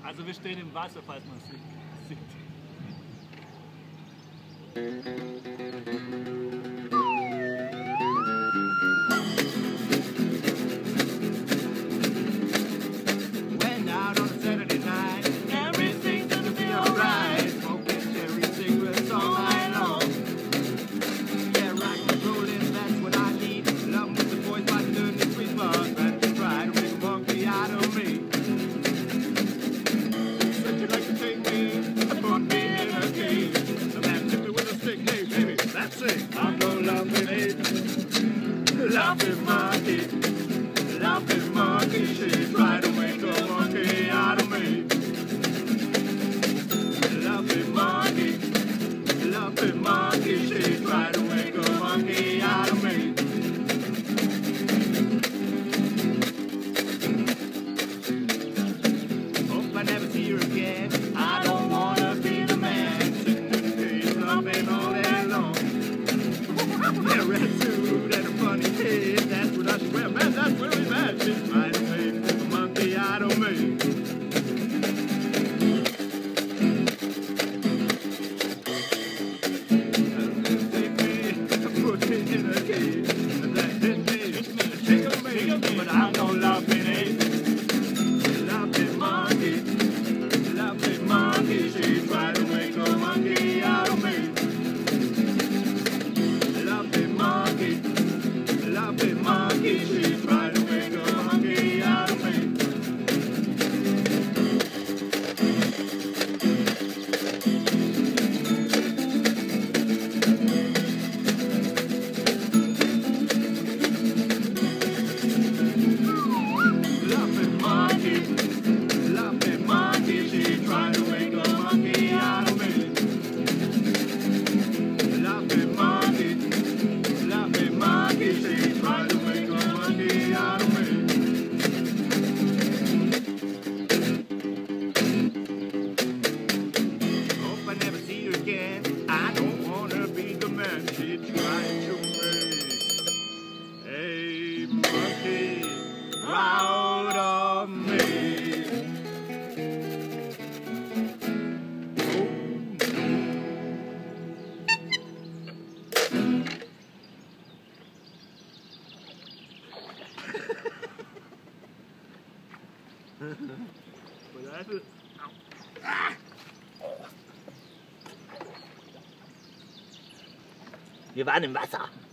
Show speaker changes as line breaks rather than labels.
Also wir stehen im Wasser, falls man es sieht.
Went out on a Saturday night. Everything seemed to be alright. Smoking cherry cigarettes all night long. Yeah, rock and rollin', that's what I need. Loving with the boys by doing the sweet bars. Trying to try to make a monkey out of me. Said you'd like to take me and put me in a cage. So man hit me with a stick, hey baby, that's it. I'm gonna love it. Laughing monkey, laughing monkey, she tried to make a monkey out of me. Laughing monkey, she tried to make a monkey out of me. Hope I never see her again. I don't wanna be the man sitting in the cage laughing all day long. Yeah, red suit and a funny head, that's what I should wear. Man, that's really bad. She's trying to make a monkey out of me. Take me, put me in a cage, and that hit me, tickle me, but I'm no laughing ape. Laughing monkey, she tried to make a monkey out of me. Laughing monkey, she tried to make a monkey out of me. Laughing monkey, she tried to make a monkey out of me. Laughing monkey, she tried to make a monkey out of me. Hope I never see her again. I don't wanna be the man she tried to make a monkey out of me.
Wir waren im Wasser.